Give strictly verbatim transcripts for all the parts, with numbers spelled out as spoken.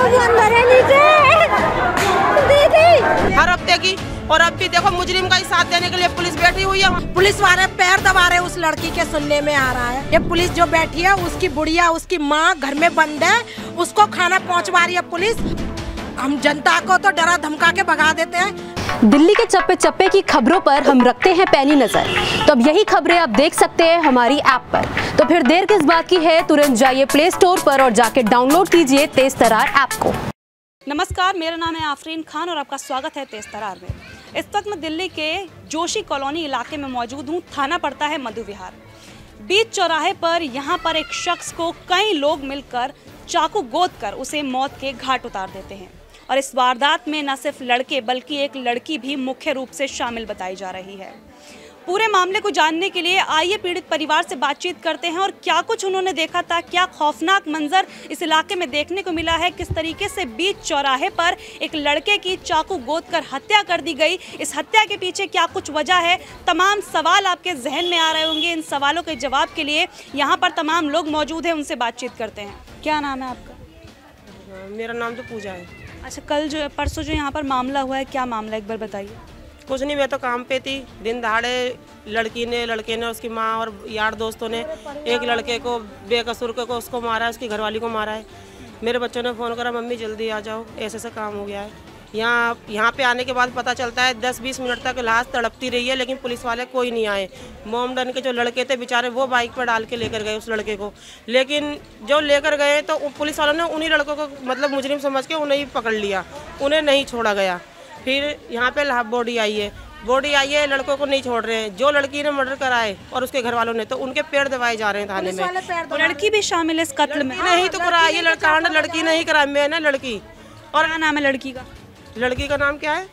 अंदर है नीचे दीदी हर हफ्ते की। और अब भी देखो मुजरिम का ही साथ देने के लिए पुलिस बैठी हुई है। पुलिस वाले पैर दबा रहे उस लड़की के, सुनने में आ रहा है। ये पुलिस जो बैठी है उसकी बुढ़िया, उसकी माँ घर में बंद है, उसको खाना पहुँचवा रही है पुलिस। हम जनता को तो डरा धमका के भगा देते हैं। दिल्ली के चप्पे चप्पे की खबरों पर हम रखते हैं पैनी नजर, तो अब यही खबरें आप देख सकते हैं हमारी ऐप पर। तो फिर देर किस बात की है, तुरंत जाइए प्ले स्टोर पर और जाके डाउनलोड कीजिए तेज तरार ऐप को। नमस्कार, मेरा नाम है आफरीन खान और आपका स्वागत है तेज तरार में। इस वक्त मैं दिल्ली के जोशी कॉलोनी इलाके में मौजूद हूँ। थाना पड़ता है मधु विहार। बीच चौराहे पर यहाँ पर एक शख्स को कई लोग मिलकर चाकू गोद कर उसे मौत के घाट उतार देते हैं। और इस वारदात में न सिर्फ लड़के बल्कि एक लड़की भी मुख्य रूप से शामिल बताई जा रही है। पूरे मामले को जानने के लिए आइए पीड़ित परिवार से बातचीत करते हैं और क्या कुछ उन्होंने देखा था, क्या खौफनाक मंजर इस इलाके में देखने को मिला है, किस तरीके से बीच चौराहे पर एक लड़के की चाकू गोद कर हत्या कर दी गई, इस हत्या के पीछे क्या कुछ वजह है। तमाम सवाल आपके जहन में आ रहे होंगे। इन सवालों के जवाब के लिए यहाँ पर तमाम लोग मौजूद हैं, उनसे बातचीत करते हैं। क्या नाम है आपका? मेरा नाम तो पूजा है। अच्छा, कल जो परसों जो यहाँ पर मामला हुआ है, क्या मामला एक बार बताइए। कुछ नहीं, मैं तो काम पे थी। दिन दहाड़े लड़की ने लड़के ने उसकी माँ और यार दोस्तों ने एक लड़के को बेकसूर को उसको मारा है, उसकी घरवाली को मारा है। मेरे बच्चों ने फ़ोन करा, मम्मी जल्दी आ जाओ, ऐसे ऐसा काम हो गया है। यहाँ यहाँ पे आने के बाद पता चलता है दस बीस मिनट तक लाश तड़पती रही है, लेकिन पुलिस वाले कोई नहीं आए। मोमडन के जो लड़के थे बेचारे, वो बाइक पर डाल के लेकर गए उस लड़के को, लेकिन जो लेकर गए तो पुलिस वालों ने उन्हीं लड़कों को मतलब मुजरिम समझ के उन्हें ही पकड़ लिया, उन्हें नहीं छोड़ा गया। फिर यहाँ पे बॉडी आई है, बॉडी आई है, लड़कों को नहीं छोड़ रहे हैं। जो लड़की ने मर्डर कराए और उसके घर वालों ने, तो उनके पैर दबाए जा रहे हैं थाने में। लड़की भी शामिल है इस कत्ल में? नहीं तो करा ये लड़का, लड़की नहीं करा, मैं ना लड़की। और क्या नाम है लड़की का? लड़की का नाम क्या है?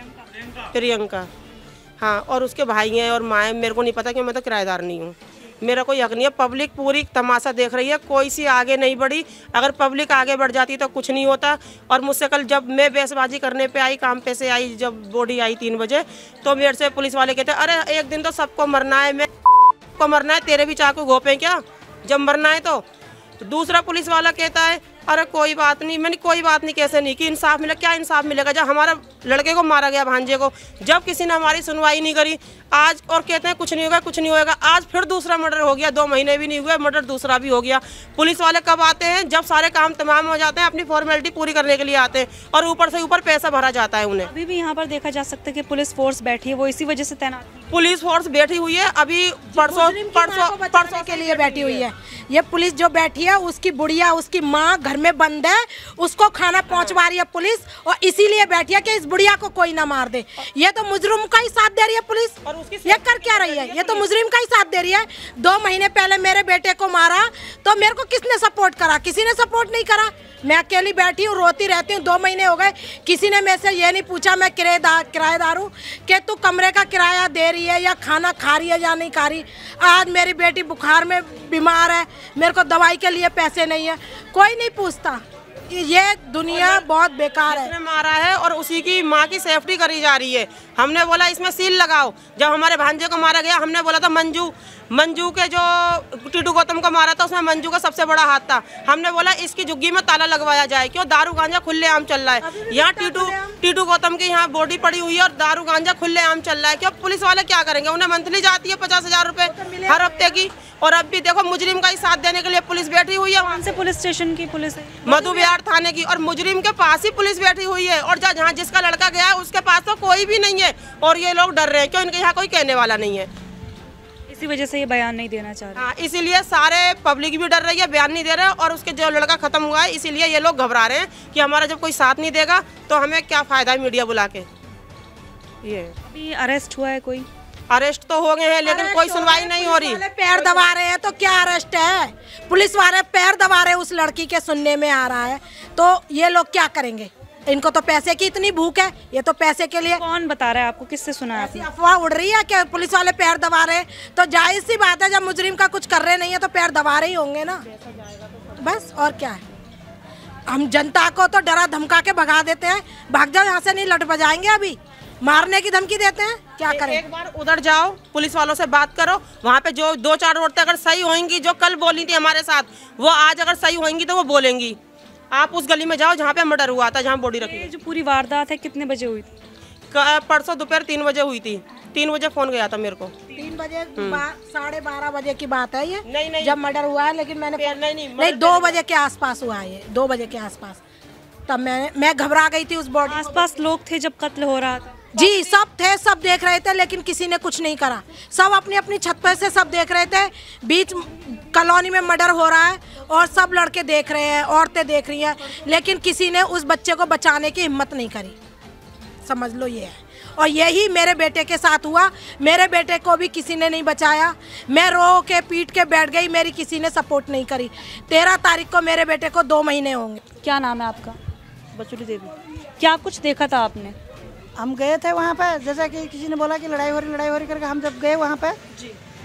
प्रियंका। हाँ, और उसके भाई हैं और माँ है, मेरे को नहीं पता कि मैं तो किराएदार नहीं हूँ, मेरा कोई हक नहीं है। पब्लिक पूरी तमाशा देख रही है, कोई सी आगे नहीं बढ़ी। अगर पब्लिक आगे बढ़ जाती तो कुछ नहीं होता। और मुझसे कल जब मैं बेसबाजी करने पे आई, काम पे से आई, जब बॉडी आई तीन बजे, तो मेरे से पुलिस वाले कहते अरे एक दिन तो सबको मरना है, मैं को मरना है, तेरे भी चाकू घोंपे क्या जब मरना है तो। दूसरा पुलिस वाला कहता है अरे कोई बात नहीं। मैंने कोई बात नहीं कैसे नहीं कि इंसाफ मिला, क्या इंसाफ मिलेगा जब हमारा लड़के को मारा गया, भांजे को, जब किसी ने हमारी सुनवाई नहीं करी। आज और कहते हैं कुछ नहीं होगा, कुछ नहीं होगा। आज फिर दूसरा मर्डर हो गया, दो महीने भी नहीं हुए, मर्डर दूसरा भी हो गया। पुलिस वाले कब आते हैं? जब सारे काम तमाम हो जाते हैं, अपनी फॉर्मेलिटी पूरी करने के लिए आते हैं, और ऊपर से ऊपर पैसा भरा जाता है उन्हें। अभी भी यहाँ पर देखा जा सकता है कि पुलिस फोर्स बैठी है, वो इसी वजह से तैनात पुलिस फोर्स बैठी हुई है। अभी परसों परसों परसों के लिए बैठी हुई है। ये पुलिस जो बैठी है उसकी बुढ़िया, उसकी माँ घर में बंद है, उसको खाना पहुंचवा रही है पुलिस, और इसीलिए बैठी है कि इस बुढ़िया को कोई ना मार दे। ये तो मुजरिम का ही साथ दे रही है पुलिस, और उसकी ये कर क्या रही है? ये तो मुजरिम का ही साथ दे रही है। दो महीने पहले मेरे बेटे को मारा तो मेरे को किसने सपोर्ट करा? किसी ने सपोर्ट नहीं करा। मैं अकेली बैठी हूँ, रोती रहती हूँ। दो महीने हो गए, किसी ने मेरे से ये नहीं पूछा मैं किराएदार किराएदार हूँ कि तू कमरे का किराया दे रही है या खाना खा रही है या नहीं खा रही। आज मेरी बेटी बुखार में बीमार है, मेरे को दवाई के लिए पैसे नहीं है, कोई नहीं पूछता। ये दुनिया बहुत बेकार है। इसने मारा है और उसी की माँ की सेफ्टी करी जा रही है। हमने बोला इसमें सील लगाओ। जब हमारे भांजे को मारा गया, हमने बोला था मंजू मंजू के जो टीटू गौतम को मारा था, उसमें मंजू का सबसे बड़ा हाथ था। हमने बोला इसकी झुग्गी में ताला लगवाया जाए, क्यों दारू गांजा खुलेआम चल रहा है। यहाँ टीटू टीटू गौतम की यहाँ बॉडी पड़ी हुई है और दारू गांजा खुलेआम चल रहा है। क्यों पुलिस वाले क्या करेंगे? उन्हें मंथली जाती है पचास हजार रुपए हर हफ्ते की। और अब भी देखो मुजरिम का ही साथ देने के लिए पुलिस बैठी हुई है। कौन से पुलिस स्टेशन की पुलिस है? मधु विहार थाने की। और मुजरिम के पास ही पुलिस बैठी हुई है, और जहाँ जिसका लड़का गया है उसके पास तो कोई भी नहीं है। और ये लोग डर रहे हैं, क्यों? इनके यहाँ कोई कहने वाला नहीं है, इसी वजह से ये बयान नहीं देना चाह रहे। हाँ, इसीलिए सारे पब्लिक भी डर रही है, बयान नहीं दे रहे। और उसके जो लड़का खत्म हुआ है, इसीलिए ये लोग घबरा रहे हैं कि हमारा जब कोई साथ नहीं देगा तो हमें क्या फायदा है मीडिया बुला के। ये अभी अरेस्ट हुआ है कोई? अरेस्ट तो हो गए हैं, लेकिन कोई सुनवाई नहीं हो रही। पैर दबा रहे हैं तो क्या अरेस्ट है? पुलिस वाले पैर दबा रहे हैं उस लड़की के, सुनने में आ रहा है। तो ये लोग क्या करेंगे? इनको तो पैसे की इतनी भूख है, ये तो पैसे के लिए। कौन बता रहा है आपको? किससे सुना है आपने? अफवाह उड़ रही है कि पुलिस वाले पैर दबा रहे हैं, तो जाहिर सी बात है जब मुजरिम का कुछ कर रहे नहीं है तो पैर दबा रहे ही होंगे ना। बस और क्या है? हम जनता को तो डरा धमका के भगा देते हैं, भाग जाओ यहाँ से, नहीं लट बजाएंगे। अभी मारने की धमकी देते हैं, क्या करें? एक बार उधर जाओ, पुलिस वालों से बात करो। वहाँ पे जो दो चार औरतें अगर सही होंगी, जो कल बोली थी हमारे साथ, वो आज अगर सही होंगी तो वो बोलेंगी। आप उस गली में जाओ जहाँ पे मर्डर हुआ था, जहाँ बॉडी रखी ये है। जो पूरी वारदात है कितने बजे हुई थी? क- परसों दोपहर तीन बजे हुई थी। तीन बजे फोन गया था मेरे को। तीन बजे बा- साढ़े बारह बजे की बात है ये, नहीं नहीं जब मर्डर हुआ है। लेकिन मैंने नहीं नहीं, नहीं नहीं दो बजे के आसपास हुआ है ये, दो बजे के आसपास। तब मैं मैं घबरा गई थी उस बॉडी। आसपास लोग थे जब कत्ल हो रहा था? जी सब थे, सब देख रहे थे, लेकिन किसी ने कुछ नहीं करा। सब अपनी अपनी छत पर से सब देख रहे थे। बीच कॉलोनी में मर्डर हो रहा है और सब लड़के देख रहे हैं, औरतें देख रही हैं, लेकिन किसी ने उस बच्चे को बचाने की हिम्मत नहीं करी। समझ लो ये है। और यही मेरे बेटे के साथ हुआ। मेरे बेटे को भी किसी ने नहीं बचाया। मैं रो के पीट के बैठ गई, मेरी किसी ने सपोर्ट नहीं करी। तेरह तारीख को मेरे बेटे को दो महीने होंगे। क्या नाम है आपका? बचुली देवी। क्या कुछ देखा था आपने? हम गए थे वहाँ पे, जैसा कि किसी ने बोला कि लड़ाई हो रही लड़ाई हो रही करके हम जब गए वहाँ पे जी,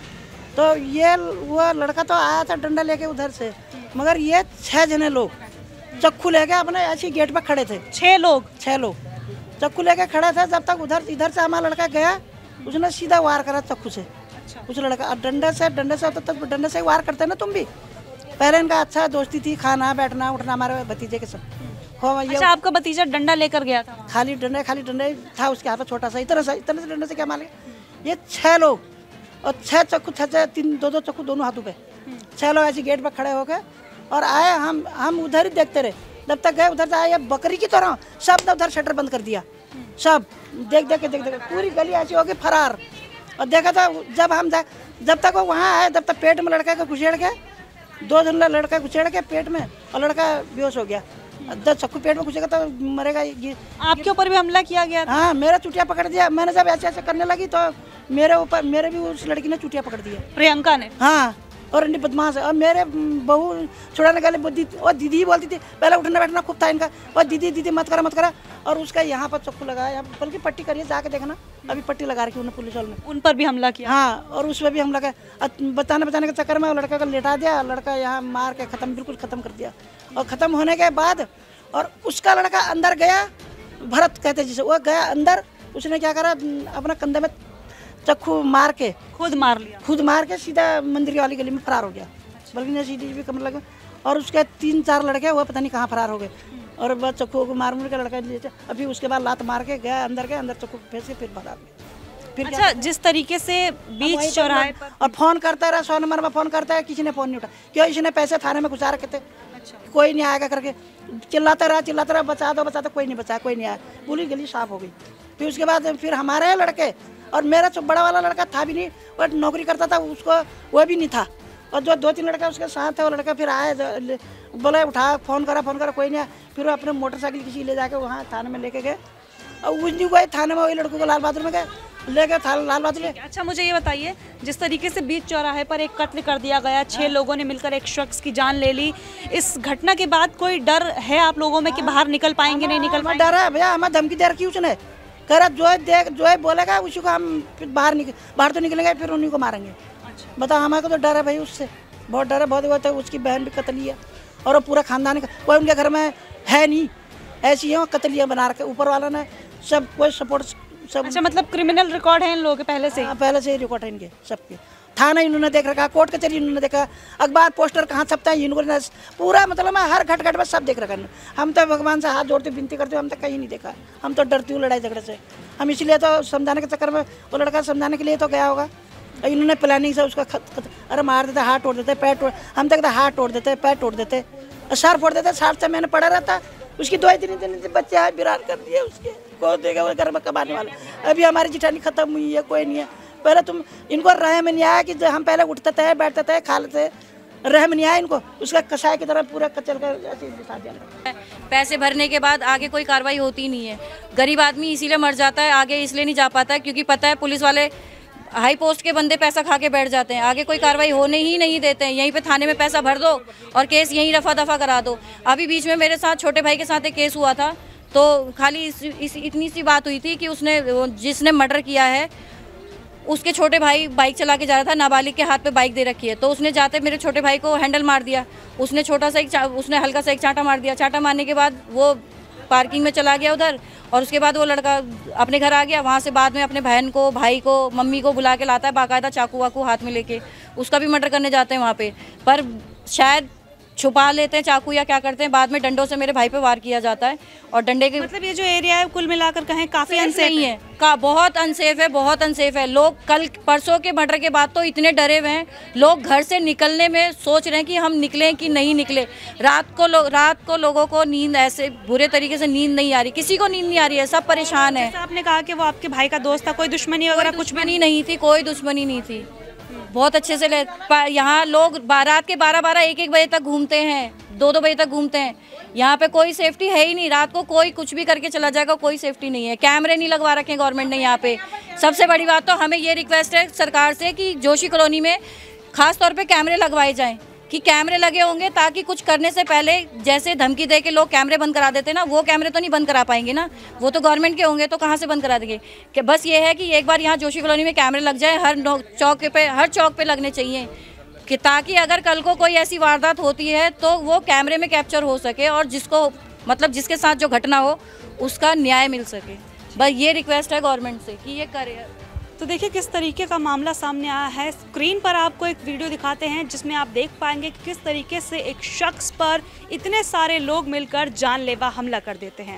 तो ये वो लड़का तो आया था डंडा लेके उधर से, मगर ये छह जने लोग चक्कू लेके अपने ऐसी गेट पे खड़े थे। छह लोग? छह लोग चक्कू लेके खड़े थे। जब तक उधर इधर से हमारा लड़का गया, उसने सीधा वार करा चक्कू से। अच्छा। उस लड़का अब डंडे से डंडे से होता तक डंडे से वार करते ना तुम भी। पहले इनका अच्छा दोस्ती थी, खाना बैठना उठना हमारे भतीजे के सब। अच्छा, आपका भतीजा डंडा लेकर गया था? खाली डंडा खाली डंडा था उसके हाथ में, छोटा सा इतना सा इतने से डंडे से क्या मालेगा। ये छह लोग और छह चक्कू छह छह तीन दो दो चक्कू दोनों हाथों पे, छह लोग ऐसे गेट पर खड़े हो गए और आए। हम हम उधर ही देखते रहे जब तक गए। उधर से आए बकरी की तरह सब ने उधर शटर बंद कर दिया। सब देख देख के देख देख पूरी गली ऐसी हो गई फरार। और देखा था जब हम जब तक वो वहाँ आए, जब तक पेट में लड़का को घुसेड़ के, दो दिन लड़का घुसेड़ के पेट में, और लड़का बेहोश हो गया। दस चक्कू पेट में घुसेगा तो मरेगा। ये आपके ऊपर भी हमला किया गया था? हाँ, मेरा चुटिया पकड़ दिया। मैंने जब ऐसे ऐसे करने लगी तो मेरे ऊपर मेरे भी उस लड़की ने चुटिया पकड़ दिया, प्रियंका ने। हाँ, और इनकी बदमाश है। और मेरे बहू छुड़ाने के लिए और दीदी बोलती थी, पहले उठना बैठना खूब था इनका, और दीदी दीदी मत करा मत करा। और उसका यहाँ पर चक्कू लगाया, बल्कि पट्टी करिए जाके देखना, अभी पट्टी लगा रखी उन्होंने पुलिस वालों ने। उन पर भी हमला किया? हाँ, और उस पर भी हमला किया। बताने बताने के चक्कर में लड़का को लेटा दिया। लड़का यहाँ मार के खत्म, बिल्कुल खत्म कर दिया। और खत्म होने के बाद और उसका लड़का अंदर गया, भरत कहते जिसे, वो गया अंदर। उसने क्या करा, अपना कंधे में चक्कू मार के खुद मार लिया। खुद मार के सीधा मंदिर वाली गली में फरार हो गया। बल्कि ने सीधी भी कमर लगा। और उसके तीन चार लड़के वो पता नहीं कहाँ फरार हो गए। और बस चक्कू को मार मुर के लड़का ले, अभी उसके बाद लात मार के गया अंदर के अंदर चक्कू फेंक के फिर भगा दिया। फिर अच्छा, जिस तरीके से बीच चौराहे पर और फोन करता रहा, सौ नंबर में फोन करता है, किसी ने फोन नहीं उठा। क्यों, इसने पैसे थाने में घुसा रखे थे। कोई नहीं आएगा करके चिल्लाता रहा चिल्लाता रहा बचा दो बचा दो, कोई नहीं बचा, कोई नहीं आया। पूरी गली साफ हो गई। फिर उसके बाद फिर हमारे लड़के और मेरा जो बड़ा वाला लड़का था भी नहीं, वो नौकरी करता था, उसको वो भी नहीं था। और जो दो तीन लड़का उसके साथ है, वो लड़का फिर आए, बोले उठा, फोन करा फोन करा कोई नहीं आया। फिर वो अपने मोटरसाइकिल किसी ले जाके वहाँ थाने में लेके गए। और उस दिन गए थाने में, वही लड़कों को लाल बहादुर में गए ले गए था लाल बहादुर। अच्छा, मुझे ये बताइए, जिस तरीके से बीच चौराहे पर एक कत्ल कर दिया गया, छह लोगों ने मिलकर एक शख्स की जान ले ली, इस घटना के बाद कोई डर है आप लोगों में कि बाहर निकल पाएंगे नहीं निकल पाएंगे? डर है भैया, हमें धमकी दे रखी उसने, कह रहा जो है देख जो है बोलेगा उसी को हम फिर बाहर निकल बाहर तो निकलेंगे, फिर उन्हीं को मारेंगे। अच्छा। बताओ, हमारे को तो डर है भाई उससे, बहुत डर है, बहुत बहुत है। उसकी बहन भी कतली है और वो पूरा खानदान का कोई उनके घर में है नहीं, ऐसी है कतलियाँ बना रखे ऊपर वाला ने, सब कोई सपोर्ट सब। अच्छा, मतलब क्रिमिनल रिकॉर्ड है इन लोगों के पहले से? हाँ, पहले से ही रिकॉर्ड है इनके सबके। थाना इन्होंने देख रखा, कोर्ट कचहरी इन्होंने देखा, अखबार पोस्टर कहाँ छपता है इन्होंने पूरा, मतलब हर घट घट में सब देख रखा। हम तो भगवान से हाथ जोड़ते विनती करते, हम तो कहीं नहीं देखा। हम तो डरती हूँ लड़ाई झगड़े से। हम इसलिए तो समझाने के चक्कर में, वो लड़का समझाने के लिए तो गया होगा। इन्होंने प्लानिंग से उसका खत, खत, अरे मार देते, हाथ तोड़ देते, पैर तोड़, हम तक हाथ तोड़ देते, पैर तोड़ देते, सर फोड़ देते। साठ से मैंने पढ़ा रहता, उसकी दो तीन दिन बच्चे हाथ बिरान कर दिए उसके, को देगा वो घर में कमाने वाले। अभी हमारी जिठानी खत्म हुई है, कोई नहीं है। पहले तुम इनको रहम नहीं आया कि हम पहले उठते थे बैठते थे खा लेते, रहम नहीं आया इनको। उसका कसाई की तरह पूरा कचल कर ऐसे दिखा दिया। पैसे भरने के बाद आगे कोई कार्रवाई होती नहीं है। गरीब आदमी इसीलिए मर जाता है, आगे इसलिए नहीं जा पाता है क्योंकि पता है पुलिस वाले हाई पोस्ट के बंदे पैसा खा के बैठ जाते हैं, आगे कोई कार्रवाई होने ही नहीं देते हैं। यहीं पे थाने में पैसा भर दो और केस यहीं रफा दफा करा दो। अभी बीच में मेरे साथ छोटे भाई के साथ एक केस हुआ था, तो खाली इस, इस इतनी सी बात हुई थी कि उसने जिसने मर्डर किया है उसके छोटे भाई बाइक चला के जा रहा था, नाबालिग के हाथ पे बाइक दे रखी है, तो उसने जाते मेरे छोटे भाई को हैंडल मार दिया। उसने छोटा सा एक उसने हल्का सा एक चांटा मार दिया। चांटा मारने के बाद वो पार्किंग में चला गया उधर, और उसके बाद वो लड़का अपने घर आ गया। वहाँ से बाद में अपने बहन को, भाई को, मम्मी को बुला के लाता है, बाकायदा चाकू वाकू हाथ में लेके उसका भी मर्डर करने जाते हैं वहाँ पे। पर शायद छुपा लेते हैं चाकू या क्या करते हैं, बाद में डंडों से मेरे भाई पे वार किया जाता है। और डंडे के मतलब ये जो एरिया है कुल मिलाकर कहें काफ़ी अनसेफ नहीं है, का बहुत अनसेफ है, बहुत अनसेफ है। लोग कल परसों के मर्डर के बाद तो इतने डरे हुए हैं, लोग घर से निकलने में सोच रहे हैं कि हम निकलें कि नहीं निकले। रात को लोग रात को लोगों को नींद, ऐसे बुरे तरीके से नींद नहीं आ रही, किसी को नींद नहीं आ रही है, सब परेशान है। आपने कहा कि वो आपके भाई का दोस्त था, कोई दुश्मनी वगैरह कुछ भी दुश्मनी नहीं थी, कोई दुश्मनी नहीं थी। बहुत अच्छे से यहाँ लोग रात के बारह बारह एक एक बजे तक घूमते हैं, दो दो बजे तक घूमते हैं। यहाँ पे कोई सेफ्टी है ही नहीं, रात को कोई कुछ भी करके चला जाएगा, कोई सेफ्टी नहीं है। कैमरे नहीं लगवा रखे गवर्नमेंट ने यहाँ पे। सबसे बड़ी बात तो हमें ये रिक्वेस्ट है सरकार से कि जोशी कॉलोनी में खास तौर पे कैमरे लगवाए जाएं, कि कैमरे लगे होंगे ताकि कुछ करने से पहले, जैसे धमकी दे के लोग कैमरे बंद करा देते ना, वो कैमरे तो नहीं बंद करा पाएंगे ना, वो तो गवर्नमेंट के होंगे, तो कहाँ से बंद करा देंगे। कि बस ये है कि एक बार यहाँ जोशी कॉलोनी में कैमरे लग जाए, हर चौक पे हर चौक पे लगने चाहिए, कि ताकि अगर कल को कोई ऐसी वारदात होती है तो वो कैमरे में कैप्चर हो सके और जिसको मतलब जिसके साथ जो घटना हो उसका न्याय मिल सके। बस ये रिक्वेस्ट है गवर्नमेंट से कि ये करे। तो देखिए किस तरीके का मामला सामने आया है। स्क्रीन पर आपको एक वीडियो दिखाते हैं जिसमें आप देख पाएंगे कि किस तरीके से एक शख्स पर इतने सारे लोग मिलकर जानलेवा हमला कर देते हैं।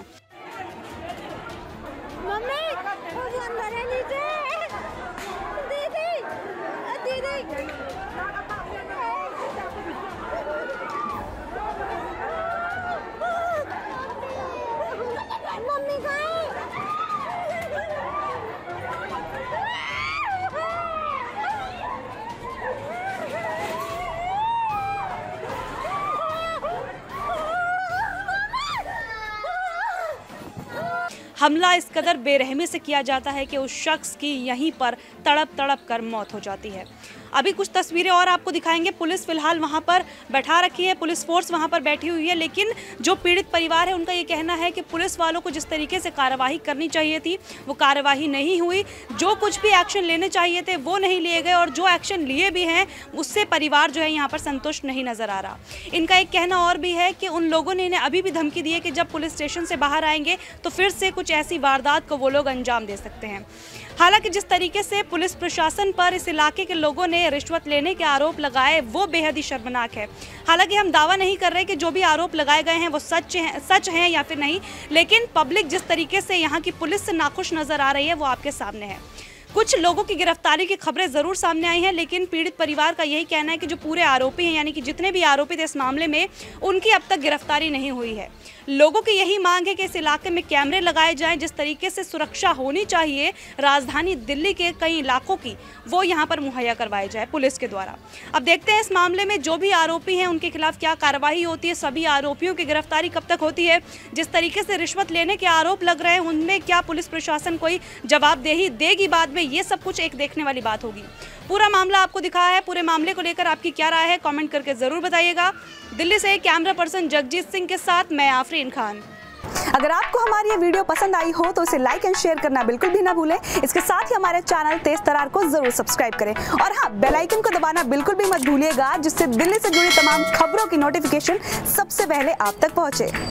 हमला इस कदर बेरहमी से किया जाता है कि उस शख्स की यहीं पर तड़प तड़प कर मौत हो जाती है। अभी कुछ तस्वीरें और आपको दिखाएंगे। पुलिस फिलहाल वहां पर बैठा रखी है, पुलिस फोर्स वहां पर बैठी हुई है, लेकिन जो पीड़ित परिवार है उनका ये कहना है कि पुलिस वालों को जिस तरीके से कार्यवाही करनी चाहिए थी वो कार्यवाही नहीं हुई। जो कुछ भी एक्शन लेने चाहिए थे वो नहीं लिए गए और जो एक्शन लिए भी हैं उससे परिवार जो है यहाँ पर संतुष्ट नहीं नजर आ रहा। इनका एक कहना और भी है कि उन लोगों ने इन्हें अभी भी धमकी दी है कि जब पुलिस स्टेशन से बाहर आएंगे तो फिर से कुछ ऐसी वारदात को वो लोग अंजाम दे सकते हैं। हालांकि जिस तरीके से पुलिस प्रशासन पर इस इलाके के लोगों ने रिश्वत लेने के आरोप लगाए वो बेहद ही शर्मनाक है। हालांकि हम दावा नहीं कर रहे कि जो भी आरोप लगाए गए हैं वो सच हैं सच हैं या फिर नहीं, लेकिन पब्लिक जिस तरीके से यहाँ की पुलिस से नाखुश नजर आ रही है वो आपके सामने है। कुछ लोगों की गिरफ्तारी की खबरें ज़रूर सामने आई हैं, लेकिन पीड़ित परिवार का यही कहना है कि जो पूरे आरोपी हैं यानी कि जितने भी आरोपी थे इस मामले में उनकी अब तक गिरफ्तारी नहीं हुई है। लोगों की यही मांग है कि इस इलाके में कैमरे लगाए जाएं, जिस तरीके से सुरक्षा होनी चाहिए राजधानी दिल्ली के कई इलाकों की वो यहाँ पर मुहैया करवाई जाए पुलिस के द्वारा। अब देखते हैं इस मामले में जो भी आरोपी हैं उनके खिलाफ क्या कार्रवाई होती है, सभी आरोपियों की गिरफ्तारी कब तक होती है। जिस तरीके से रिश्वत लेने के आरोप लग रहे हैं उनमें क्या पुलिस प्रशासन कोई जवाबदेही देगी बाद में, ये सब कुछ एक देखने वाली बात होगी। पूरा मामला आपको दिखाया है, पूरे मामले को लेकर आपकी क्या राय है कमेंट करके जरूर बताइएगा। दिल्ली से कैमरा पर्सन जगजीत सिंह के साथ मैं आफरीन खान। अगर आपको हमारी ये वीडियो पसंद आई हो तो इसे लाइक एंड शेयर करना बिल्कुल भी ना भूलें। इसके साथ ही हमारे चैनल तेज तरार को जरूर सब्सक्राइब करें और हाँ, बेल आइकन को दबाना बिल्कुल भी मत भूलिएगा, जिससे दिल्ली से जुड़ी तमाम खबरों की नोटिफिकेशन सबसे पहले आप तक पहुंचे।